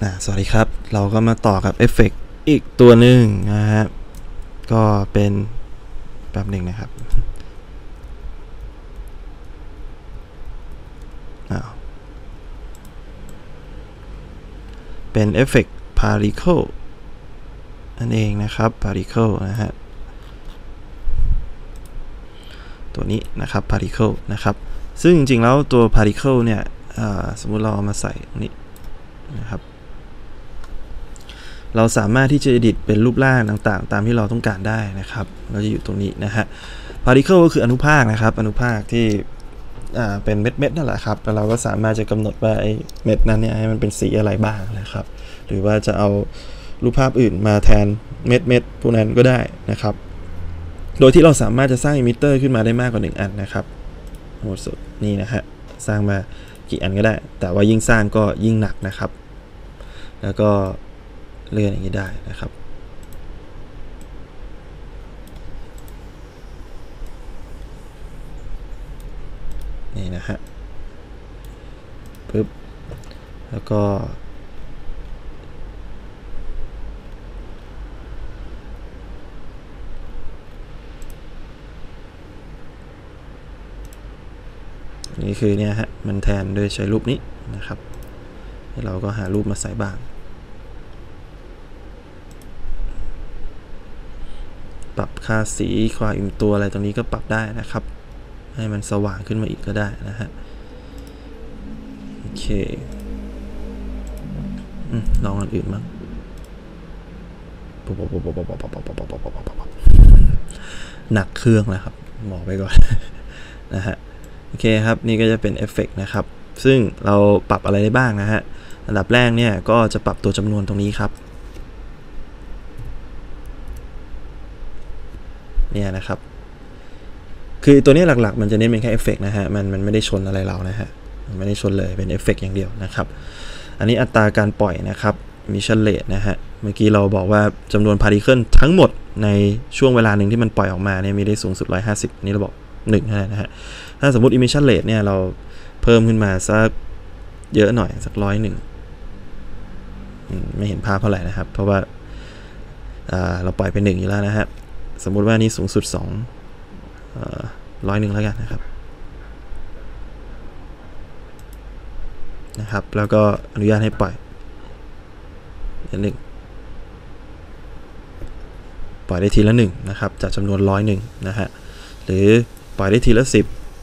สวัสดีครับเราก็มาต่อกับเอฟเฟกต์อีกตัวหนึ่งนะฮะก็เป็นแบบหนึ่งนะครับเป็นเอฟเฟกต์ particle นั่นเองนะครับ particle นะฮะตัวนี้นะครับ particle นะครับซึ่งจริงๆแล้วตัว particle เนี่ยสมมุติเราเอามาใส่ตรงนี้นะครับเราสามารถที่จะ edit เป็นรูปร่างต่างๆตามที่เราต้องการได้นะครับเราจะอยู่ตรงนี้นะฮะ particle ก็คืออนุภาคนะครับอนุภาคที่เป็นเม็ดนั่นแหละครับแล้วเราก็สามารถจะกำหนดว่าไอ้เม็ดนั้นเนี่ยให้มันเป็นสีอะไรบ้างนะครับหรือว่าจะเอารูปภาพอื่นมาแทนเม็ดพวกนั้นก็ได้นะครับโดยที่เราสามารถจะสร้างอิมิเตอร์ขึ้นมาได้มากกว่า1อันนะครับโหดสุดนี่นะฮะสร้างมากี่อันก็ได้แต่ว่ายิ่งสร้างก็ยิ่งหนักนะครับแล้วก็เลื่อนอย่างนี้ได้นะครับนี่นะฮะปึ๊บแล้วก็นี่คือเนี่ยฮะมันแทนโดยใช้รูปนี้นะครับเราก็หารูปมาใส่บ้างปรับค่าสีความอิ่มตัวอะไรตรงนี้ก็ปรับได้นะครับให้มันสว่างขึ้นมาอีกก็ได้นะฮะโอเคลองอันอื่นบ้างหนักเครื่องแล้วครับบอกไปก่อนนะฮะโอเคครับนี่ก็จะเป็นเอฟเฟกต์นะครับซึ่งเราปรับอะไรได้บ้างนะฮะอันดับแรกเนี่ยก็จะปรับตัวจำนวนตรงนี้ครับเนี่ยนะครับคือตัวนี้หลักๆมันจะเน้นเป็นแค่เอฟเฟกต์นะฮะมันไม่ได้ชนอะไรเรานะฮะมันไม่ได้ชนเลยเป็นเอฟเฟกต์อย่างเดียวนะครับอันนี้อัตราการปล่อยนะครับemission rate นะฮะเมื่อกี้เราบอกว่าจำนวน particle ทั้งหมดในช่วงเวลาหนึ่งที่มันปล่อยออกมาเนี่ยมีได้สูงสุด150นี่เราบอก1นะฮะถ้าสมมติ emission rate เนี่ยเราเพิ่มขึ้นมาสักเยอะหน่อยสัก101ไม่เห็นภาพเท่าไหร่นะครับเพราะว่าเราปล่อยไป1อยู่แล้วนะฮะสมมุติว่านี่สูงสุด101แล้วกันนะครับแล้วก็อนุญาตให้ปล่อยปล่อยได้ทีละ1นะครับจากจำนวน101นะฮะหรือปล่อยได้ทีละ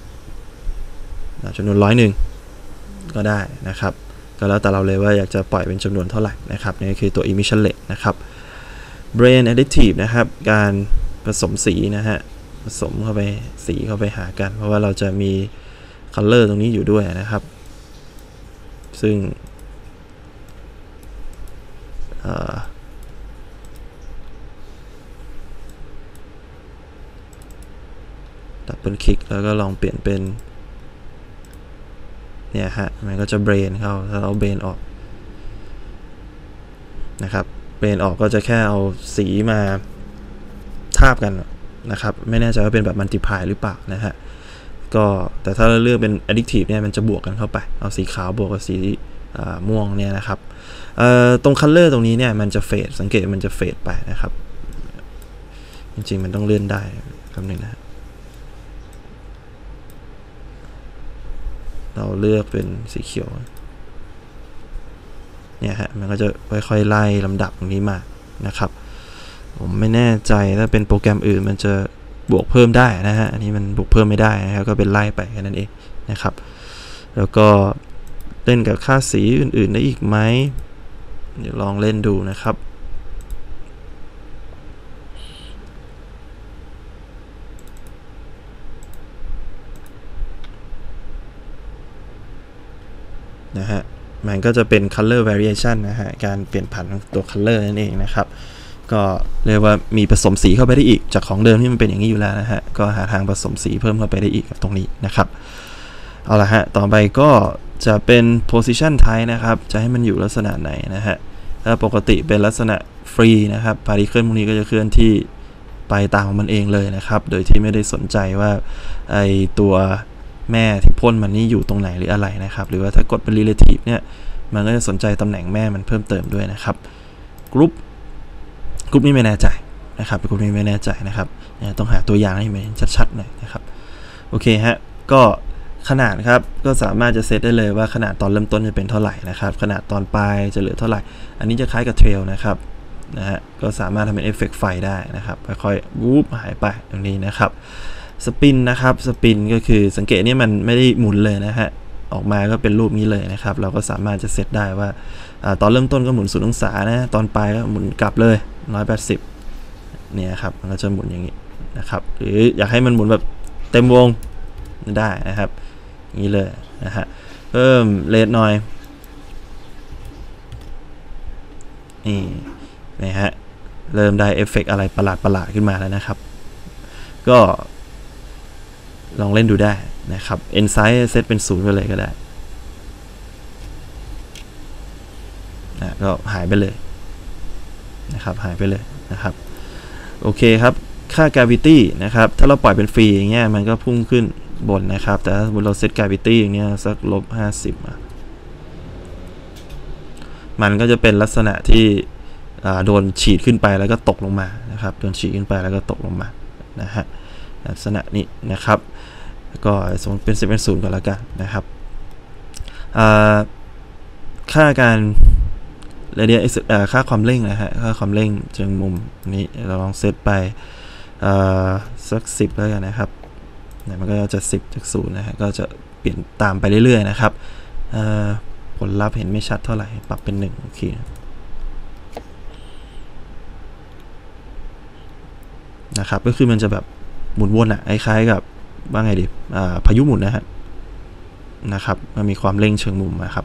10จำนวน101ก็ได้นะครับก็แล้วแต่เราเลยว่าอยากจะปล่อยเป็นจำนวนเท่าไหร่นะครับนี่คือตัว emission rate นะครับ brain additive นะครับการผสมสีนะฮะผสมเข้าไปสีเข้าไปหากันเพราะว่าเราจะมี color ตรงนี้อยู่ด้วยนะครับซึ่งดับเบิลคลิกแล้วก็ลองเปลี่ยนเป็นเนี่ยฮะมันก็จะเบรนเข้าถ้าเราเบรนออกนะครับเบรนออกก็จะแค่เอาสีมาทาบกันนะครับไม่แน่ใจว่าเป็นแบบมัลติพายหรือเปล่านะฮะก็แต่ถ้าเราเลือกเป็น additive เนี่ยมันจะบวกกันเข้าไปเอาสีขาวบวกกับสีม่วงเนี่ยนะครับตรง color ตรงนี้เนี่ยมันจะเฟดสังเกตมันจะเฟดไปนะครับจริงๆมันต้องเลื่อนได้คำหนึ่งนะเราเลือกเป็นสีเขียวเนี่ยฮะมันก็จะค่อยๆไล่ลำดับตรงนี้มานะครับผมไม่แน่ใจถ้าเป็นโปรแกรมอื่นมันจะบวกเพิ่มได้นะฮะอันนี้มันบวกเพิ่มไม่ได้นะครับก็เป็นไล่ไปแค่นั้นเองนะครับแล้วก็เล่นกับค่าสีอื่นๆได้อีกไหมเดี๋ยวลองเล่นดูนะครับนะฮะมันก็จะเป็น color variation นะฮะการเปลี่ยนผันของตัว color นั่นเองนะครับก็เรียกว่ามีผสมสีเข้าไปได้อีกจากของเดิมที่มันเป็นอย่างนี้อยู่แล้วนะฮะก็หาทางผสมสีเพิ่มเข้าไปได้อีกตรงนี้นะครับเอาละฮะต่อไปก็จะเป็น position type นะครับจะให้มันอยู่ลักษณะไหนนะฮะถ้าปกติเป็นลักษณะฟรีนะครับ particle พวกนี้ก็จะเคลื่อนที่ไปตามของมันเองเลยนะครับโดยที่ไม่ได้สนใจว่าไอตัวแม่ที่พ่นมันนี่อยู่ตรงไหนหรืออะไรนะครับหรือว่าถ้ากดเป็น relative เนี่ยมันก็จะสนใจตำแหน่งแม่มันเพิ่มเติมด้วยนะครับกรุ๊ปนี้ไม่แน่ใจนะครับกรุ๊ปนี้ไม่แน่ใจนะครับต้องหาตัวอย่างให้มันชัดๆหน่อยนะครับโอเคฮะก็ขนาดครับก็สามารถจะเซตได้เลยว่าขนาดตอนเริ่มต้นจะเป็นเท่าไหร่นะครับขนาดตอนปลายจะเหลือเท่าไหร่อันนี้จะคล้ายกับเทรลนะครับก็สามารถทำเป็นเอฟเฟกต์ไฟได้นะครับค่อยๆวูบหายไปตรงนี้นะครับสปินนะครับสปินก็คือสังเกตนี่มันไม่ได้หมุนเลยนะฮะออกมาก็เป็นรูปนี้เลยนะครับเราก็สามารถจะเซตได้ว่าตอนเริ่มต้นก็หมุน0 องศานะตอนปลายก็หมุนกลับเลย180เนี่ยครับมันก็จะหมุนอย่างนี้นะครับหรืออยากให้มันหมุนแบบเต็มวงได้นะครับนี้เลยนะฮะเพิ่มเรทหน่อยนี่นะฮะเริ่มได้เอฟเฟกต์อะไรประหลาดขึ้นมาแล้วนะครับก็ลองเล่นดูได้นะครับเอนไซส์เซตเป็น0ไปเลยก็ได้นะก็หายไปเลยนะครับหายไปเลยนะครับโอเคครับค่า gravity นะครับถ้าเราปล่อยเป็นฟรีอย่างเงี้ยมันก็พุ่งขึ้นบนนะครับแต่ถ้าเราเซต gravity อย่างเงี้ยสัก-50มันก็จะเป็นลักษณะที่โดนฉีดขึ้นไปแล้วก็ตกลงมานะครับโดนฉีดขึ้นไปแล้วก็ตกลงมานะฮะลักษณะนี้นะครับก็สมมติเป็น0ก่อนแล้วกันนะครับค่าการค่าความเร่งนะฮะค่าความเร่งเชิงมุมนี้เราลองเซตไปสัก10แล้วกันนะครับมันก็จะ10จาก0นะฮะก็จะเปลี่ยนตามไปเรื่อยๆนะครับผลลัพธ์เห็นไม่ชัดเท่าไหร่ปรับเป็น1โอเคนะครับก็คือมันจะแบบหมุนวนอ่ะคล้ายๆกับว่าไงดีพายุหมุนนะครับมันมีความเร่งเชิงมุมนะครับ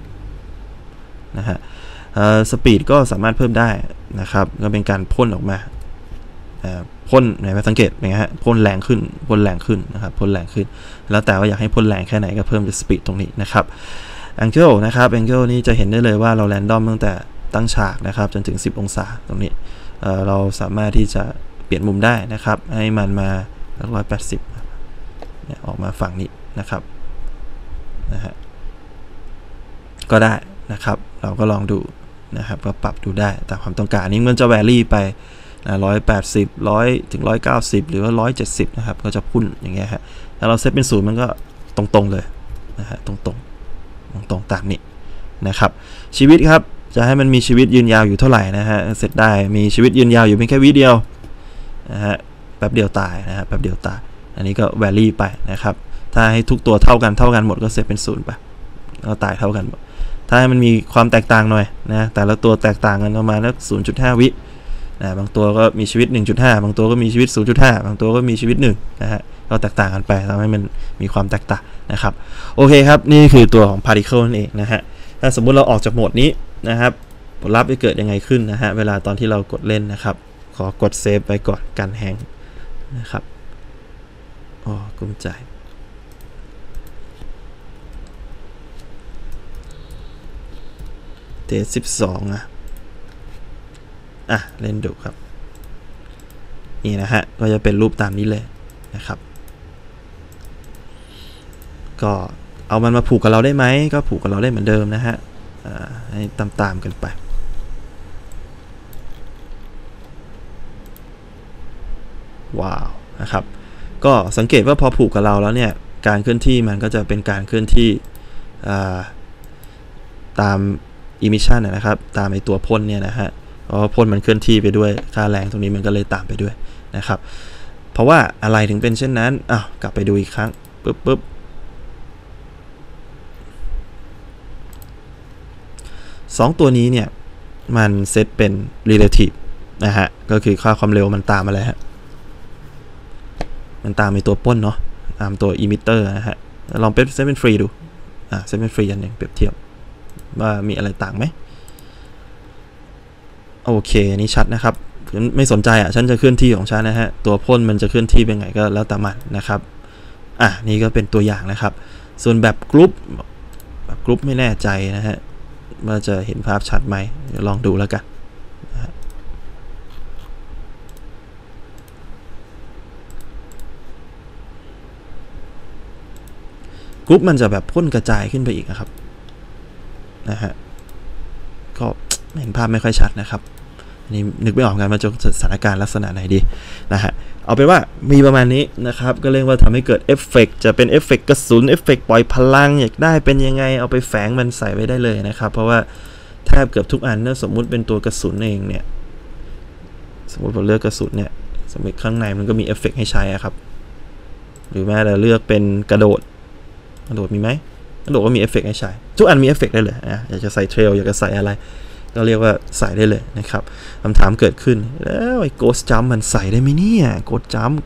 สปีดก็สามารถเพิ่มได้นะครับก็เป็นการพ่นออกมาพ่นไหนมาสังเกตนะฮะพ่นแรงขึ้นนะครับพ่นแรงขึ้นแล้วแต่ว่าอยากให้พ่นแรงแค่ไหนก็เพิ่มสปีดตรงนี้นะครับAngle นะครับ Angle นี่จะเห็นได้เลยว่าเราแรนดอมตั้งแต่ตั้งฉากนะครับจนถึง10 องศาตรงนี้เราสามารถที่จะเปลี่ยนมุมได้นะครับให้มันมา180เนี่ยออกมาฝั่งนี้นะครับก็ได้นะครับเราก็ลองดูนะครับก็ปรับดูได้ตามความต้องการนี้มันจะแวรี่ไป180 100ถึง190หรือว่า170นะครับก็จะพุ่นอย่างเงี้ยฮะถ้าเราเซตเป็น0มันก็ตรงๆเลยนะฮะตรงตามนี้นะครับชีวิตครับจะให้มันมีชีวิตยืนยาวอยู่เท่าไหร่นะฮะเสร็จได้มีชีวิตยืนยาวอยู่เพียงแค่วิเดียวนะฮะแป๊บเดียวตายนะฮะแป๊บเดียวตายอันนี้ก็แวรี่ไปนะครับถ้าให้ทุกตัวเท่ากันหมดก็เซตเป็น0ไปก็ตายเท่ากันหมดถ้าให้มันมีความแตกต่างหน่อยนะแต่ละตัวแตกต่างกันประมาณสัก 0.5 วิบางตัวก็มีชีวิต 1.5 บางตัวก็มีชีวิต 0.5 บางตัวก็มีชีวิต1นะฮะก็แตกต่างกันไปทำให้มันมีความแตกต่างนะครับโอเคครับนี่คือตัวของ particle นั่นเองนะฮะถ้าสมมุติเราออกจากโหมดนี้นะครับผลลัพธ์จะเกิดยังไงขึ้นนะฮะเวลาตอนที่เรากดเล่นนะครับขอกดเซฟไปก่อนกันแฮงนะครับกุ้มใจเทส12เล่นดูครับนี่นะฮะก็จะเป็นรูปตามนี้เลยนะครับก็เอามันมาผูกกับเราได้ไหมก็ผูกกับเราได้เหมือนเดิมนะฮะให้ตามกันไปว้าวนะครับก็สังเกตว่าพอผูกกับเราแล้วเนี่ยการเคลื่อนที่มันก็จะเป็นการเคลื่อนที่ตามemission นะครับตามไอตัวพ่นเนี่ยนะฮะเพราะพ่นมันเคลื่อนที่ไปด้วยค่าแรงตรงนี้มันก็เลยตามไปด้วยนะครับเพราะว่าอะไรถึงเป็นเช่นนั้นกลับไปดูอีกครั้งปึ๊บ2ตัวนี้เนี่ยมันเซตเป็น relative นะฮะก็คือค่าความเร็วมันตามมาแล้วฮะมันตามไอตัวพ่นเนาะตามตัว emitter นะฮะลองเซตเป็นฟรีดูเซตเป็นฟรีอันหนึ่งเปรียบเทียบว่ามีอะไรต่างไหมโอเคอันนี้ชัดนะครับไม่สนใจฉันจะเคลื่อนที่ของฉันนะฮะตัวพ่นมันจะเคลื่อนที่เป็นไงก็แล้วแต่มันนะครับนี่ก็เป็นตัวอย่างนะครับส่วนแบบกรุ๊ปไม่แน่ใจนะฮะว่าจะเห็นภาพชัดไหมเดี๋ยวลองดูแล้วกันกรุ๊ปมันจะแบบพ่นกระจายขึ้นไปอีกนะครับนะฮะก็เห็นภาพไม่ค่อยชัดนะครับอันนี้นึกไม่ออกกันว่าจะสถานการณ์ลักษณะไหนดีนะฮะเอาเป็นว่ามีประมาณนี้นะครับก็เรียกว่าทำให้เกิดเอฟเฟกต์จะเป็นเอฟเฟกต์กระสุนเอฟเฟกต์ปล่อยพลังอยากได้เป็นยังไงเอาไปแฝงมันใส่ไว้ได้เลยนะครับเพราะว่าแทบเกือบทุกอันถ้าสมมุติเป็นตัวกระสุนเองเนี่ยสมมติผมเลือกกระสุนเนี่ยสมมติข้างในมันก็มีเอฟเฟกต์ให้ใช้ครับหรือแม้แต่เลือกเป็นกระโดดมีไหมกระโดดก็มีเอฟเฟกต์ให้ใช้ทุกอันมีเอฟเฟกต์ได้เลยอยากจะใส่เทรลอยากจะใส่อะไรก็เรียกว่าใส่ได้เลยนะครับคำถามเกิดขึ้นแล้วไอ้ Ghost Jump มันใส่ได้ไหมเนี่ยGhost Jump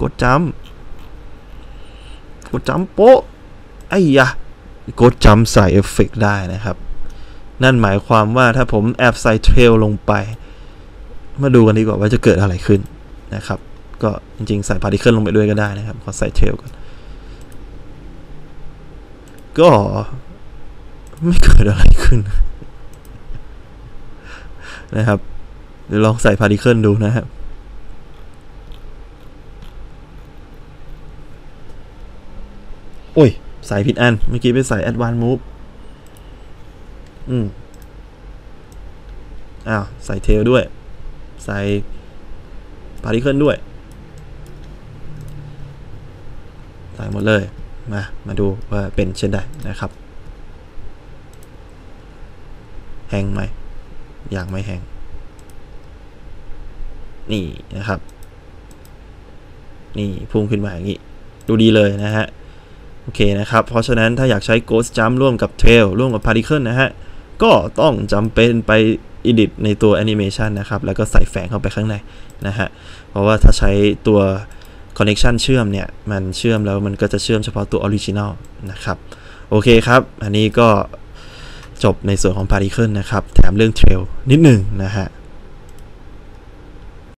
โป๊ะไอ้ยะ Ghost Jump ใส่เอฟเฟกต์ได้นะครับนั่นหมายความว่าถ้าผมแอบใส่เทรลลงไปมาดูกันดีกว่าว่าจะเกิดอะไรขึ้นนะครับก็จริงๆใส่พาร์ติเคิลลงไปด้วยก็ได้นะครับขอใส่เทรลก่อนก็ไม่เกิดอะไรขึ้นนะครับเดี๋ยวลองใส่พาร์ติเคิลดูนะครับโอ้ยใส่ผิดอันเมื่อกี้ไปใส่ Advanced Move ใส่เทลด้วยใส่พาร์ติเคิลด้วยใส่หมดเลยมาดูว่าเป็นเช่นใดนะครับแฮงไหมอย่างไม่แฮงนี่นะครับนี่พุ่งขึ้นมาอย่างนี้ดูดีเลยนะฮะโอเคนะครับเพราะฉะนั้นถ้าอยากใช้ Ghost Jump ร่วมกับ Trail ร่วมกับ Particle นะฮะก็ต้องจำเป็นไป edit ในตัว animation นะครับแล้วก็ใส่แฝงเข้าไปข้างในนะฮะเพราะว่าถ้าใช้ตัว connection เชื่อมเนี่ยมันเชื่อมแล้วมันก็จะเชื่อมเฉพาะตัว original นะครับโอเคครับอันนี้ก็จบในส่วนของ Particle นะครับแถมเรื่อง Trail นิดหนึ่งนะฮะ